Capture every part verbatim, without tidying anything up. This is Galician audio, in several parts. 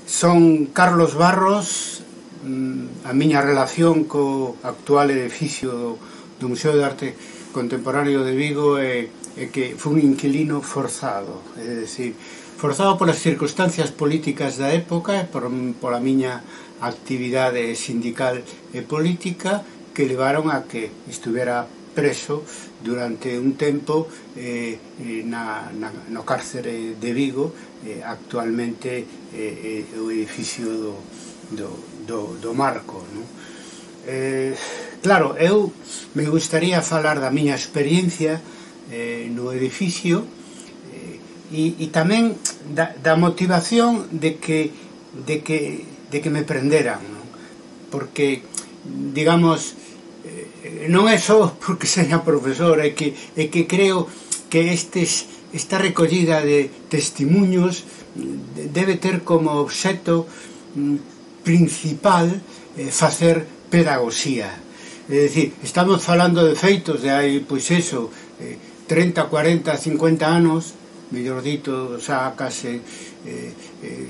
Son Carlos Barros. A miña relación co actual edificio do Museo de Arte Contemporáneo de Vigo é, é que foi un inquilino forzado, é dicir, forzado polas circunstancias políticas da época e por, pola miña actividade sindical e política que levaron a que estuvera preso durante un tempo eh, na, na, no cárcere de Vigo, eh, actualmente eh, eh, o edificio do, do, do, do Marco, non? Eh, claro, eu me gustaría falar da miña experiencia eh, no edificio eh, e, e tamén da, da motivación de que, de que, de que me prenderan, non? Porque, digamos, eh, non é só porque seña profesor, é que, é que creo que estes, esta recollida de testimuños debe ter como obxecto principal eh, facer pedagogía. É dicir, estamos falando de feitos de hai, pois eso, eh, trinta, cuarenta, cincuenta anos, mellor dito, xa case eh, eh,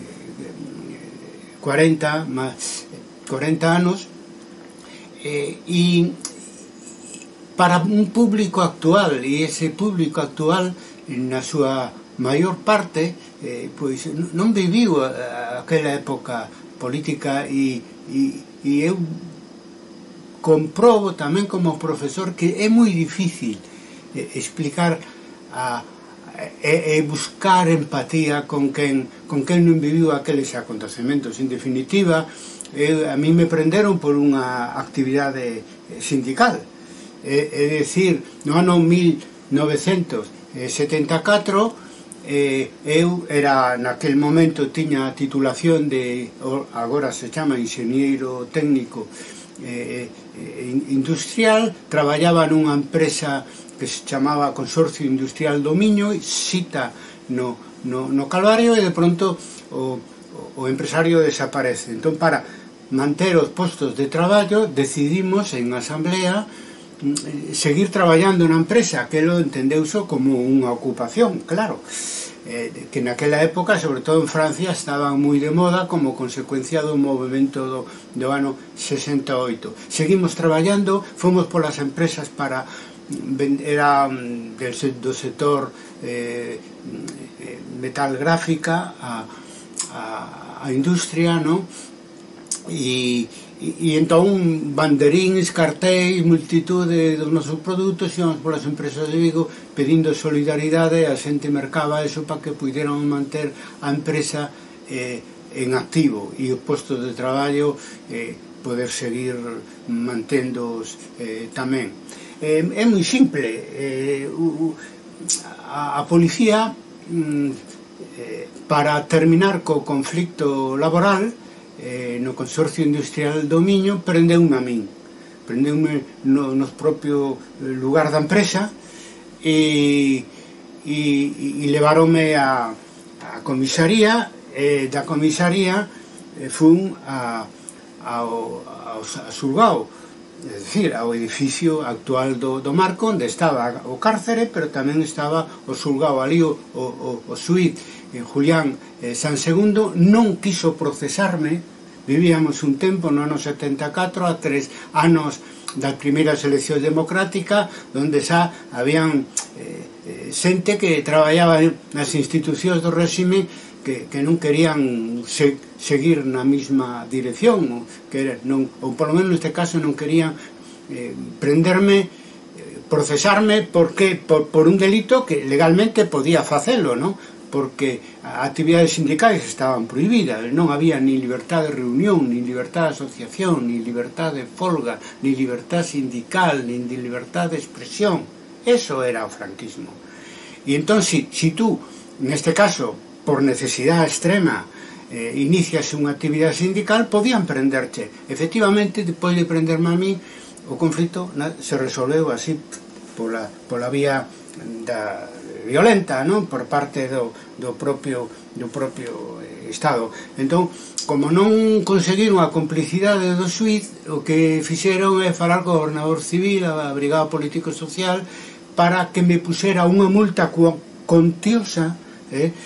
cuarenta, más, cuarenta anos, eh, e para un público actual, e ese público actual, na súa maior parte, eh, pois non viviu aquela época política e, e, e eu comprobo tamén como profesor que é moi difícil eh, explicar a, e, e buscar empatía con quen, con quen non viviu aqueles acontecementos. En definitiva, eu, a mí me prenderon por unha actividade sindical, é, é dicir, no ano mil novecentos setenta e catro Eh, eu era, naquel momento, tiña a titulación de, agora se chama Inxeñeiro Técnico eh, Industrial, traballaba nunha empresa que se chamaba Consorcio Industrial do Miño, sita no, no, no Calvario, e de pronto o, o empresario desaparece. Entón, para manter os postos de traballo, decidimos en asamblea seguir traballando na empresa, que lo entendeuse como unha ocupación, claro, eh, que naquela época, sobre todo en Francia, estaban moi de moda como consecuencia do movimento do, do ano sesenta e oito. Seguimos traballando, fomos polas empresas para, era del, do sector eh, metal gráfica a, a, a industria, non? E E, e entón banderíns, cartéis, multitude dos nosos produtos íbamos polas empresas de Vigo pedindo solidaridade, e a xente mercaba eso para que puderan manter a empresa eh, en activo e os postos de traballo eh, poder seguir manténdoos eh, tamén. Eh, é moi simple, eh, u, a, a policía mm, eh, para terminar co conflicto laboral Eh, no Consorcio Industrial do Miño prendeume a min, prendeume no, no propio lugar da empresa e, e, e levaronme a, a comisaría, e da comisaría eh, fun a, ao, ao, a Xulgao, é dicir, ao edificio actual do, do Marco, onde estaba o cárcere, pero tamén estaba o Xulgao, ali o, o, o suíz eh, Julián eh, San Segundo non quiso procesarme. Vivíamos un tempo no ano setenta e catro, a tres anos das primeiras eleccións democráticas, onde xa habían eh, xente que traballaba nas institucións do réxime que, que non querían se, seguir na mesma dirección, ou, que non, ou polo menos neste caso non querían eh, prenderme, eh, procesarme porque, por, por un delito que legalmente podía facelo, non? Porque as actividades sindicais estaban prohibidas, non había ni libertad de reunión, ni libertad de asociación, ni libertad de folga, ni libertad sindical, ni libertad de expresión. Eso era o franquismo. E entón, si, si tú, neste caso, por necesidade extrema, eh, inicias unha actividade sindical, podían prenderte. Efectivamente, depois de prenderme a mí, o conflito na, se resolveu así, pola, pola vía da violenta, non? Por parte do, do propio do propio eh, Estado. Entón, como non conseguiron a complicidade do xuiz, o que fixeron é falar co gobernador civil, a Brigada Político-Social, para que me pusera unha multa cuantiosa, eh,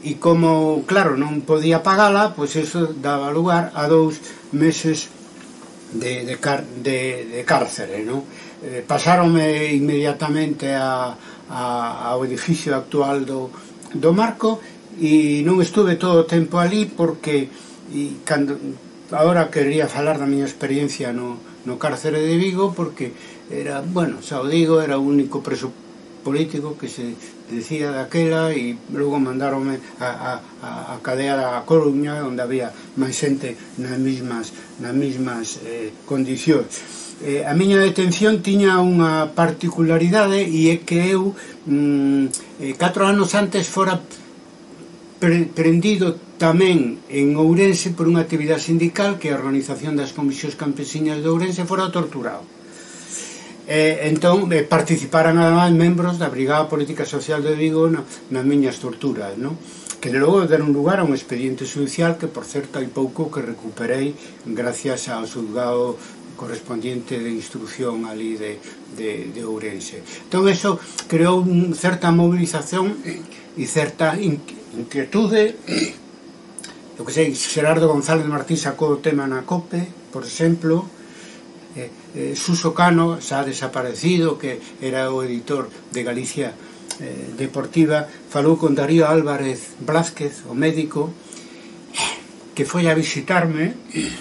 e como, claro, non podía pagala, pois eso daba lugar a dous meses de, de, car, de, de cárcere, non? Eh, pasáronme inmediatamente a, a, ao edificio actual do, do Marco e non estuve todo o tempo ali porque e cando, agora quería falar da miña experiencia no, no cárcere de Vigo porque era, bueno, xa o digo, era o único preso político que se decía daquela e logo mandaronme a, a, a cadea da Coruña onde había máis xente nas mismas, nas mismas eh, condicións. Eh, a miña detención tiña unha particularidade e é que eu mm, eh, catro anos antes fora pre prendido tamén en Ourense por unha actividade sindical que a Organización das Comisións Campesiñas de Ourense fora torturado. Eh, entón eh, participaran además membros da Brigada Política Social de Vigo na, nas miñas torturas, non? Que logo deron lugar a un expediente judicial que por certo hai pouco que recuperei gracias ao xulgado correspondiente de instrucción ali de, de, de Ourense. Entón eso creou un, certa movilización e certa inquietude. O que sei, Xerardo González Martín sacou o tema na COPE, por exemplo. Eh, eh, Suso Cano, xa desaparecido, que era o editor de Galicia eh, Deportiva, falou con Darío Álvarez Blázquez, o médico, que foi a visitarme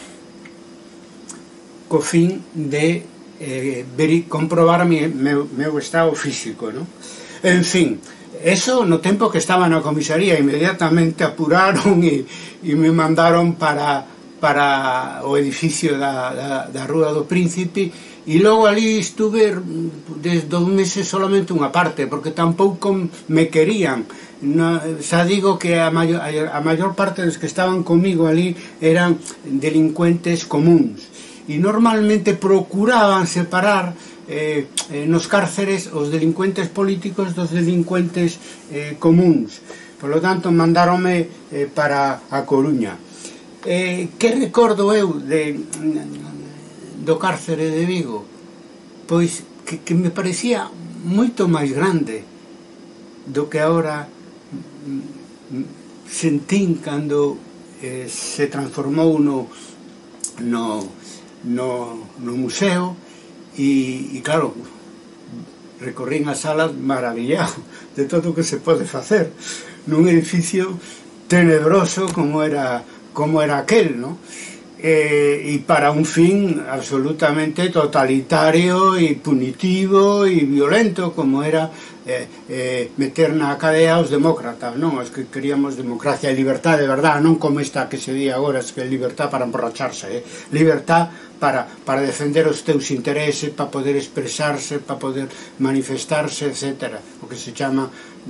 co fin de eh, ver, comprobar mi, meu, meu estado físico, ¿no? En fin, eso no tempo que estaba na comisaría, inmediatamente apuraron e, e me mandaron para para o edificio da, da, da Rúa do Príncipe e logo ali estuve desde dos meses solamente unha parte porque tampouco me querían. No, xa digo que a maior, a maior parte dos que estaban comigo ali eran delincuentes comuns e normalmente procuraban separar eh, eh, nos cárceres os delincuentes políticos dos delincuentes eh, comuns. Por lo tanto mandaronme eh, para a Coruña. Eh, que recordo eu de, do cárcere de Vigo? Pois que, que me parecía moito máis grande do que agora sentín cando eh, se transformou no, no, no, no museo e, e claro, recorrín as salas maravillado de todo o que se pode facer nun edificio tenebroso como era como era aquel, ¿no? Eh, y para un fin absolutamente totalitario y punitivo y violento como era eh, eh, meter na cadea aos demócratas, non? Os que queríamos democracia e libertad de verdad, non como esta que se di agora, es que é libertad para emborracharse, eh? Libertad para, para defender os teus intereses, para poder expresarse, para poder manifestarse, etcétera. O que se chama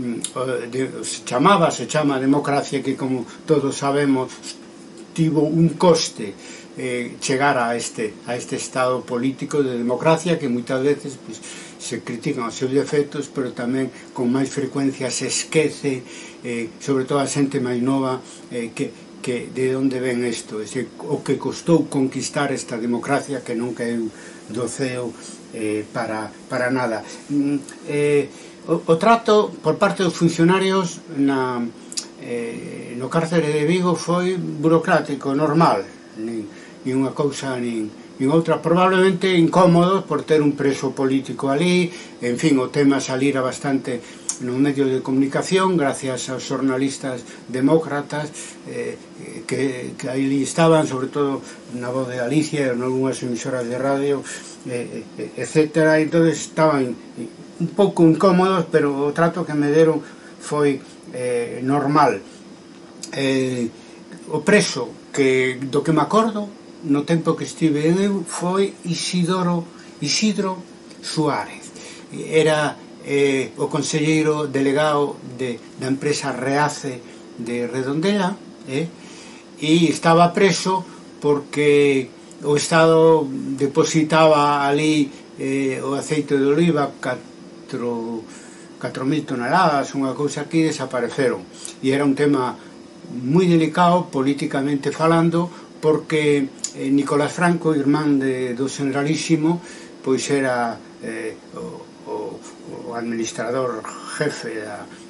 se chamaba, se chama democracia, que como todos sabemos tivo un coste eh, chegar a este, a este estado político de democracia que moitas veces pues, se critican os seus defectos, pero tamén con máis frecuencia se esquece, eh, sobre todo a xente máis nova, eh, que, que de onde ven isto, ese, o que costou conquistar esta democracia que non caeu do ceo eh, para, para nada. Mm, eh, o, o trato por parte dos funcionarios na Eh, no cárcere de Vigo foi burocrático, normal, nin, nin unha cousa nin, nin outra, probablemente incómodo por ter un preso político ali, en fin, o tema salira bastante no medio de comunicación gracias aos xornalistas demócratas eh, que, que ali estaban, sobre todo na Voz de Galicia, en algunhas emisoras de radio, eh, etcétera, entón estaban un pouco incómodos, pero o trato que me deron foi Eh, normal. Eh, o preso que do que me acordo no tempo que estive en eu foi Isidoro Isidro Suárez. Era eh, o conselleiro delegado de, da empresa Reace de Redondela, eh, e estaba preso porque o Estado depositaba ali eh, o aceite de oliva catro catro mil toneladas, unha cousa que desapareceron. E era un tema moi delicado, políticamente falando, porque eh, Nicolás Franco, irmán de, do Generalísimo, pois era eh, o, o, o administrador jefe da,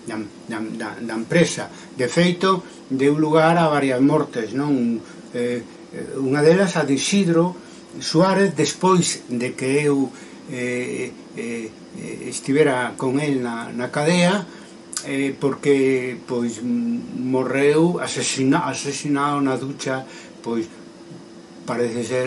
da, da, da empresa. De feito, deu lugar a varias mortes, non? Eh, unha delas a de Isidro Suárez, despois de que eu eh, eh, estivera con el na, na cadea, eh, porque pois morreu asesina, asesinado na ducha, pois parece ser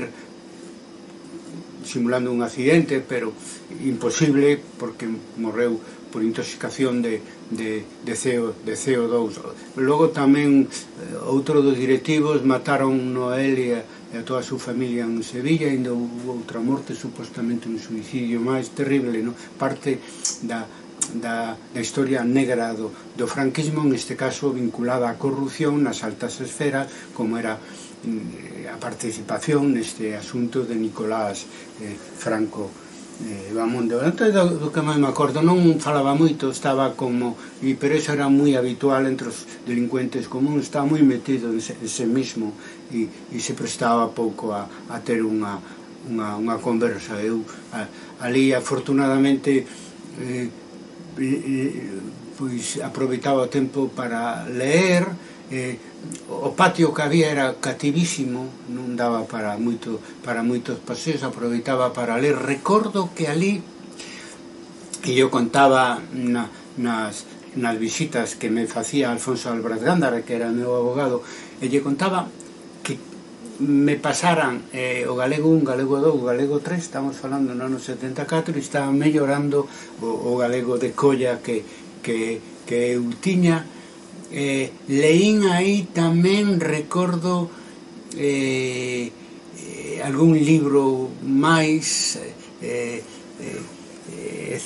simulando un accidente, pero imposible, porque morreu por intoxicación de, de, de, C O, de C O dous. Logo tamén outro dos directivos mataron Noel e a, e a toda a súa familia en Sevilla, e ainda houve outra morte, supostamente un suicidio máis terrible, no? Parte da, da, da historia negra do, do franquismo, en este caso vinculada á corrupción nas altas esferas, como era a participación neste asunto de Nicolás eh, Franco eh, Bahamonde. Antes do, do que máis me acordo, non falaba moito, estaba como, e, pero eso era moi habitual entre os delincuentes comuns, estaba moi metido en ese, ese mismo, e, e se prestaba pouco a, a ter unha, unha, unha conversa. Eu a, ali, afortunadamente, eh, eh, pois aproveitaba o tempo para leer. Eh, o patio que había era cativísimo, non daba para moito, para moitos paseos, aproveitaba para ler. Recordo que ali, e eu contaba na, nas, nas visitas que me facía Alfonso Álvarez Gándara, que era o meu abogado, e lle contaba que me pasaran eh, o galego un, galego dous, o galego tres, estamos falando no ano setenta e catro, e estaba mellorando o, o galego de colla que, que, que eu tiña. Eh, leín aí tamén, recordo eh, eh, algún libro máis, eh, eh,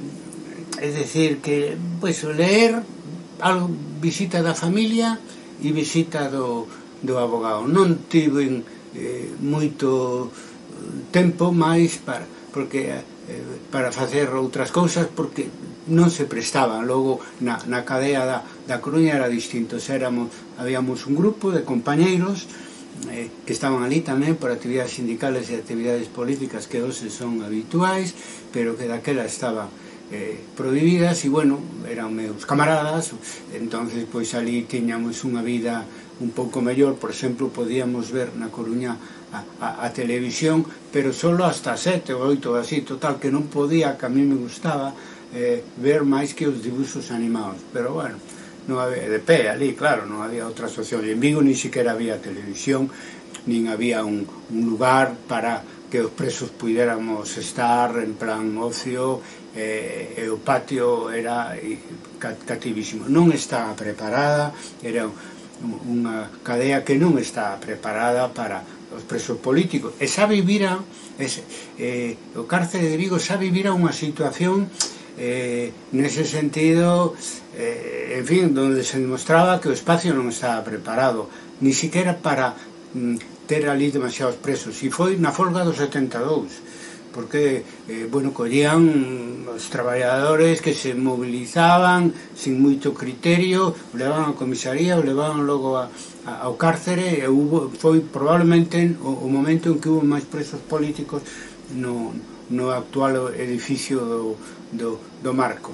é dicir que pois, leer algo, visita da familia e visita do, do abogado. Non tiven eh, moito tempo máis para, porque, eh, para facer outras cousas, porque non se prestaban. Logo na, na cadea da, da Coruña era distinto. Éramos, habíamos un grupo de compañeiros eh, que estaban ali tamén por actividades sindicales e actividades políticas que hoxe son habituais, pero que daquela estaban eh, prohibidas, e bueno, eran meus camaradas. Entonces pois ali tiñamos unha vida un pouco mellor. Por exemplo, podíamos ver na Coruña a, a, a televisión, pero solo hasta sete ou oito, así, total, que non podía, que a mí me gustaba Eh, ver máis que os dibuxos animados. Pero bueno, non había, de pé ali, claro, non había outra opción. En Vigo ni siquiera había televisión, nin había un, un lugar para que os presos puidéramos estar en plan ocio, eh, e o patio era eh, cativísimo. Non estaba preparada, era unha cadea que non estaba preparada para os presos políticos. E xa vivira, es, eh, o cárcere de Vigo xa vivira unha situación Eh, nese sentido, eh, en fin, donde se demostraba que o espacio non estaba preparado, ni siquiera para mm, ter ali demasiados presos. E foi na folga do setenta e dous, porque, eh, bueno, collían os traballadores que se movilizaban sin moito criterio, o levaban a comisaría, o levaban logo a, a, ao cárcere, e hubo, foi probablemente o, o momento en que hubo máis presos políticos no, no actual edificio do Do, do Marco.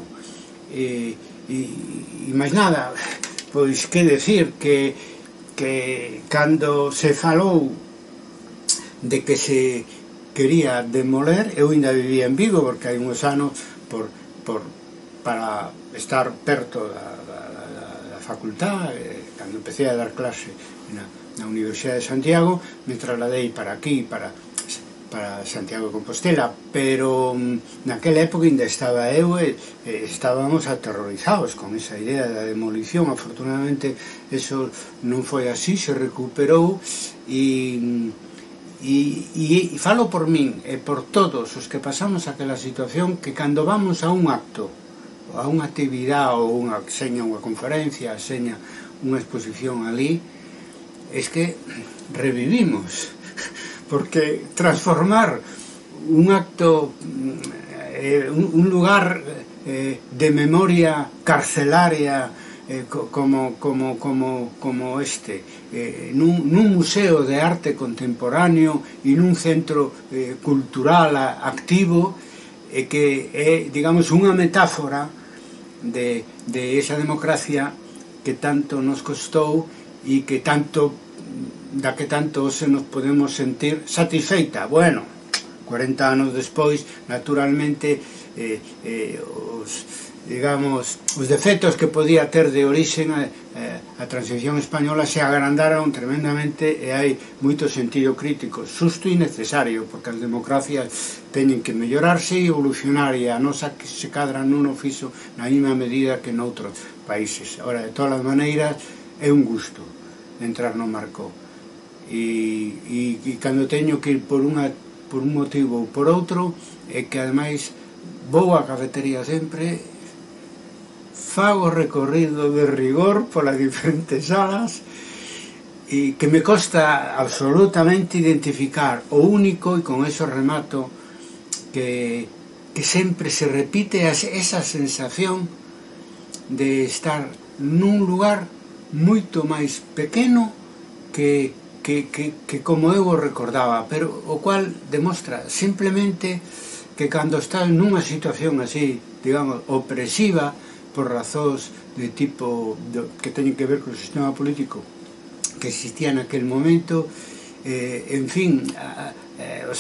E, e, e máis nada, pois que decir que, que cando se falou de que se quería demoler, eu ainda vivía en Vigo, porque hai uns anos por, por, para estar perto da, da, da, da facultad, eh, cando empecé a dar clase na, na Universidade de Santiago, me trasladei para aquí, para para Santiago de Compostela, pero naquela época ainda estaba eu e estábamos aterrorizados con esa idea da demolición. Afortunadamente eso non foi así, se recuperou, e, e, e falo por min e por todos os que pasamos aquela situación, que cando vamos a un acto, a unha actividade ou unha seña, unha conferencia, seña unha exposición ali, es que revivimos, porque transformar un acto, eh, un, un lugar eh, de memoria carcelaria eh, como, como, como, como este, eh, nun, nun museo de arte contemporáneo e nun centro eh, cultural activo, eh, que é, digamos, unha metáfora de, de esa democracia que tanto nos costou e que tanto da que tanto se nos podemos sentir satisfeita. Bueno, cuarenta anos despois, naturalmente, eh, eh, os, digamos, os defectos que podía ter de orixen a, a transición española se agrandaron tremendamente e hai moito sentido crítico, xusto e necesario, porque as democracias teñen que mellorarse e evolucionar, e a nosa que se cadra non o fixo na mesma medida que noutros países. Ora, de todas as maneiras, é un gusto entrar no marco. E, e, e cando teño que ir por, unha, por un motivo ou por outro, é que ademais vou á cafetería sempre, fago recorrido de rigor polas diferentes salas, e que me costa absolutamente identificar o único, e con eso remato, que, que sempre se repite esa sensación de estar nun lugar moito máis pequeno que Que, que, que como eu o recordaba, pero o cual demostra simplemente que cando estás nunha situación así, digamos, opresiva por razóns de tipo de, que teñen que ver con o sistema político que existía naquel momento, eh, en fin, a, a,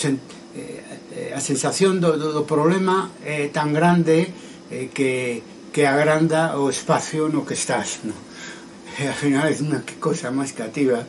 a, a sensación do, do, do problema é tan grande eh, que, que agranda o espacio no que estás, no? E ao final é unha cosa máis cativa.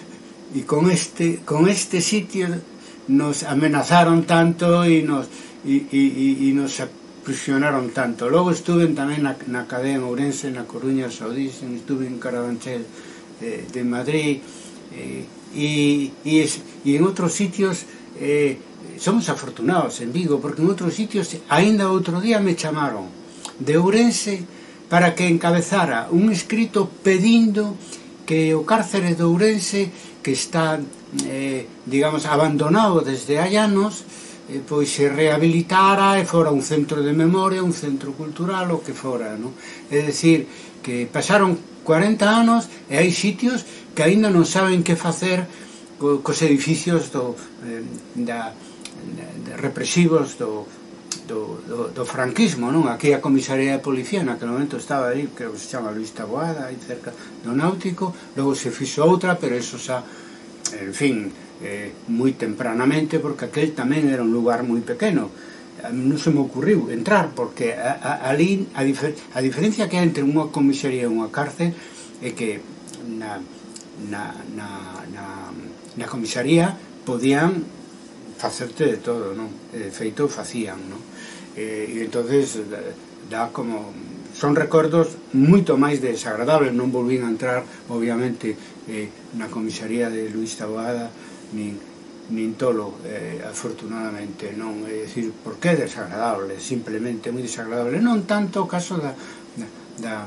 E con este, con este sitio nos amenazaron tanto e nos, e, e, e nos aprisionaron tanto. Logo estuve tamén na, na cadea en Ourense, na Coruña, Saudísimo, estuve en Carabanchel eh, de Madrid, eh, e, e, es, e en outros sitios eh, somos afortunados en Vigo, porque en outros sitios aínda outro día me chamaron de Ourense para que encabezara un escrito pedindo que o cárcere de Ourense, que está, eh, digamos, abandonado desde hai anos, eh, pois se rehabilitara e fora un centro de memoria, un centro cultural, o que fora, no? É dicir, que pasaron cuarenta anos e hai sitios que aínda non saben que facer co, cos edificios do, eh, da, de represivos do, do, do, do franquismo, non? Aquí a comisaría de policía naquele momento estaba aí, creo que se chama Luís Taboada, aí cerca do Náutico, logo se fixo outra, pero eso xa, en fin, eh, moi tempranamente, porque aquel tamén era un lugar moi pequeno. Non se me ocurriu entrar, porque a, a, ali a, difer, a diferencia que hai entre unha comisaría e unha cárcel é que na, na, na, na, na comisaría podían facerte de todo, non? De feito facían, non? E, e entonces dá como, son recordos moito máis desagradables. Non volvín a entrar, obviamente, eh, na comisaría de Luís Taboada nin, nin tolo, eh, afortunadamente non. É dicir, por que é desagradable? Simplemente moi desagradable, non tanto o caso da, da,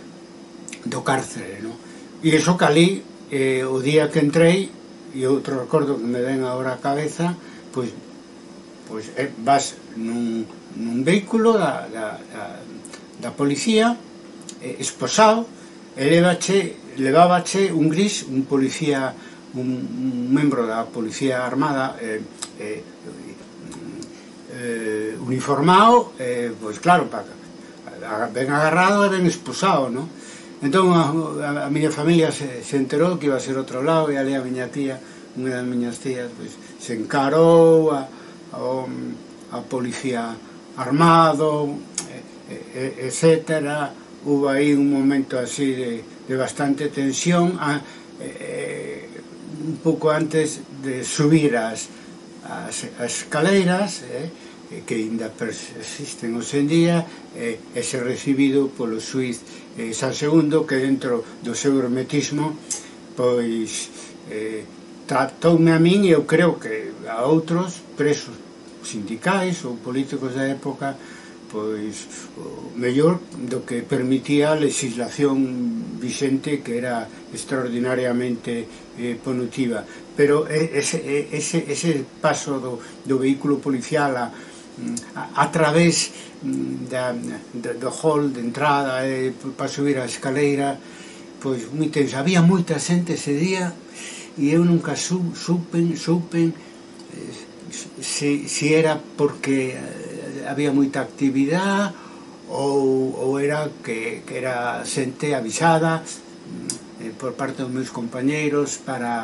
do cárcere, non? E iso que ali, eh, o día que entrei, e outro recordo que me ven agora a cabeza, pois, pois eh, vas nun, nun vehículo da, da, da, da policía, eh, esposado, e levache, levábache un gris, un policía, un, un membro da policía armada, eh, eh, eh, uniformado, eh, pois claro, pa, ben agarrado e ben esposado, non? Entón a, a, a miña familia se, se enterou que iba a ser outro lado, e ali a miña tía, unha das miñas tías, pois, se encarou a, a, a policía armado, etcétera. Hubo aí un momento así de, de bastante tensión, a, eh, un pouco antes de subir as, as, as escaleiras, eh, que ainda persisten hoxe en día, eh, e ser recibido polo xuiz eh, San Segundo, que dentro do seu hermetismo, pois, eh, tratoume a min, e eu creo que a outros presos sindicais ou políticos da época, pois o mellor do que permitía a legislación vixente, que era extraordinariamente eh, punitiva. Pero ese, ese, ese paso do, do vehículo policial a, a, a través da, da, do hall de entrada eh, para subir a escaleira, pois moi tenso. Había moita xente ese día, e eu nunca su, supen, supen eh, se, se era porque había moita actividade ou, ou era que, que era xente avisada eh, por parte dos meus compañeiros para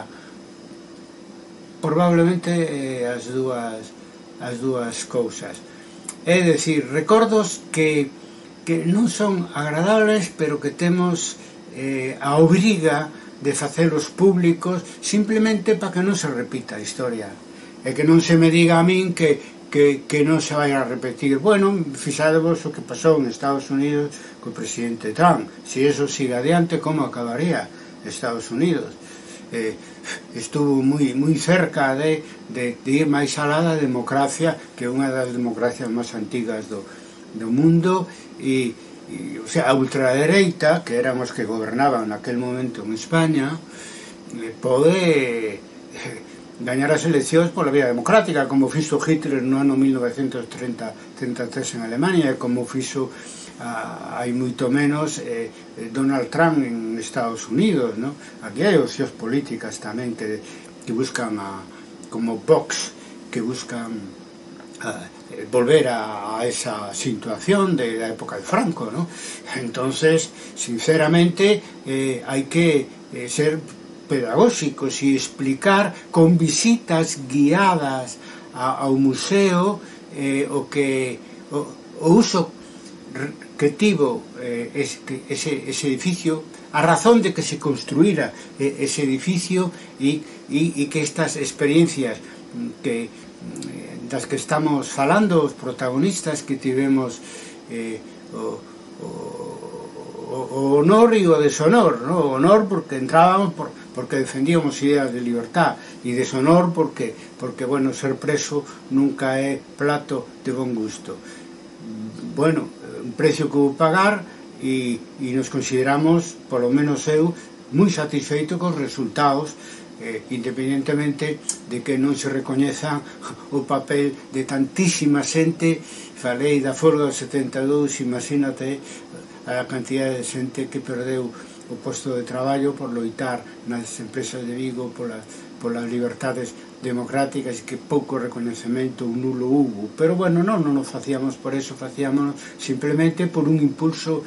probablemente eh, as dúas as dúas cousas. É dicir, recordos que, que non son agradables, pero que temos eh, a obriga de facelos públicos simplemente para que non se repita a historia e que non se me diga a min que, que, que non se vai a repetir. Bueno, fixadevos o que pasou en Estados Unidos co presidente Trump. Se eso sigue adiante, como acabaría Estados Unidos? Eh, estuvo moi, moi cerca de, de, de ir máis alá da democracia, que é unha das democracias máis antigas do, do mundo, e E, o sea, a ultradereita, que eran os que gobernaban naquel momento en España, eh, pode eh, gañar as eleccións pola vía democrática, como fixo Hitler no ano mil novecentos treinta e tres en Alemania, e como fixo ah, hai moito menos eh, Donald Trump en Estados Unidos, ¿no? Aquí hai opcións políticas tamén que, que buscan a, como Vox, que buscan a, volver a, a esa situación de la época de Franco, ¿no? Entonces, sinceramente, eh, hay que eh, ser pedagógicos y explicar con visitas guiadas a, a un museo eh, o que o, o uso que tivo eh, es, que ese, ese edificio, a razón de que se construira eh, ese edificio y, y, y que estas experiencias que das que estamos falando, os protagonistas que tivemos eh, o, o, o honor e o deshonor, ¿no? O honor porque entrábamos por, porque defendíamos ideas de libertad, e deshonor porque, porque bueno, ser preso nunca é plato de bon gusto. Bueno, un precio que vou pagar e, e nos consideramos, polo menos eu, moi satisfeito cos resultados, Eh, independentemente de que non se recoñeza o papel de tantísima xente. Falei da folga do setenta e dous, imagínate a cantidad de xente que perdeu o posto de traballo por loitar nas empresas de Vigo polas, polas libertades democráticas, que pouco recoñecemento, un nulo hubo. Pero bueno, non, non nos facíamos por eso, facíamos simplemente por un impulso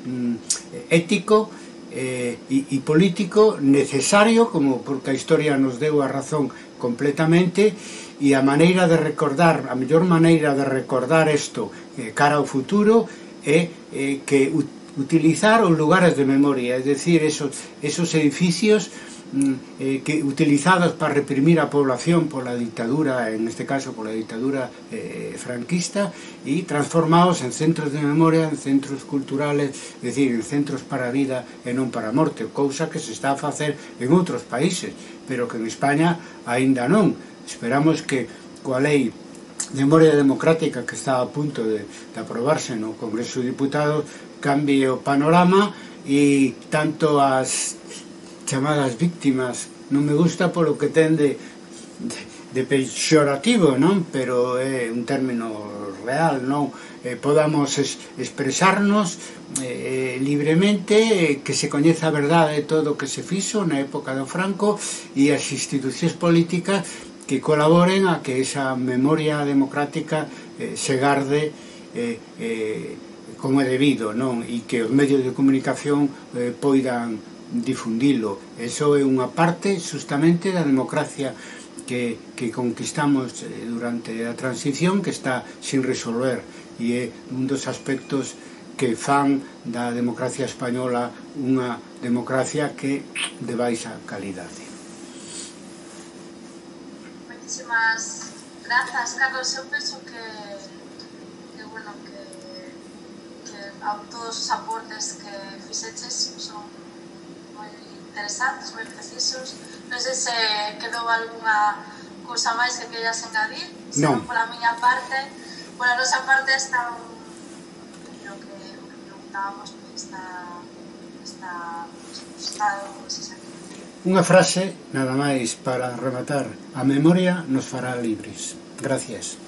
mm, ético Eh, e, e político necesario, como porque a historia nos deu a razón completamente, e a maneira de recordar, a mellor maneira de recordar isto eh, cara ao futuro é eh, que utilizar os lugares de memoria, é dicir, esos, esos edificios eh, que utilizados para reprimir a población pola dictadura, en este caso pola dictadura eh, franquista, e transformados en centros de memoria, en centros culturales, é dicir, en centros para a vida e non para a morte, cousa que se está a facer en outros países, pero que en España aínda non. Esperamos que coa lei de memoria democrática que está a punto de, de aprobarse no Congreso de Diputados cambie o panorama, e tanto as chamadas víctimas, non me gusta polo que ten de, de, de peixorativo, non? Pero é un término real, non? Eh, podamos es, expresarnos eh, libremente, eh, que se coñeza a verdade de todo o que se fixo na época do Franco, e as institucións políticas que colaboren a que esa memoria democrática eh, se garde eh, eh, como é debido, non? E que os medios de comunicación eh, poidan difundilo. Eso é unha parte justamente da democracia que, que conquistamos durante a transición, que está sin resolver, e é un dos aspectos que fan da democracia española unha democracia que de baixa calidade. Moitísimas grazas, Carlos. Eu penso que, que bueno, que, que a todos os aportes que fixeches son moi interesantes, moi precisos. Non sei se quedou algunha cousa máis que querías engadir. Non. Pola miña parte, pola nosa parte está o que, o que preguntábamos, está, está, está, está Unha frase, nada máis, para rematar: a memoria nos fará libres. Gracias.